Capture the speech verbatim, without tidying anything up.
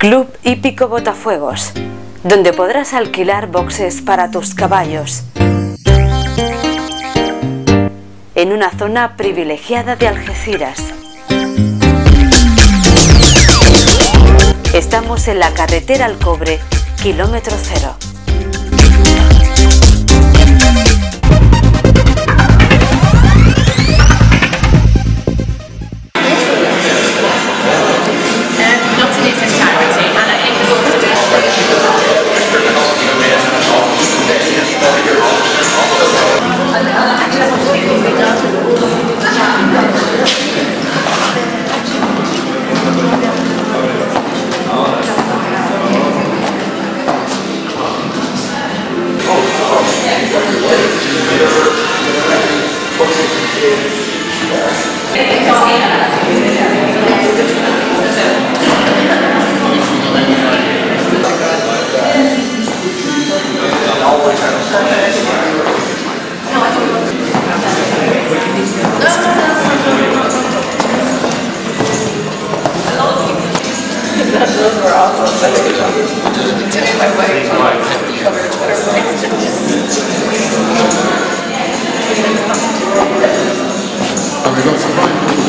Club Hípico Botafuegos, donde podrás alquilar boxes para tus caballos en una zona privilegiada de Algeciras. Estamos en la carretera al Cobre, kilómetro cero. Those were awesome. Today my wife covered Twitter. Have we got some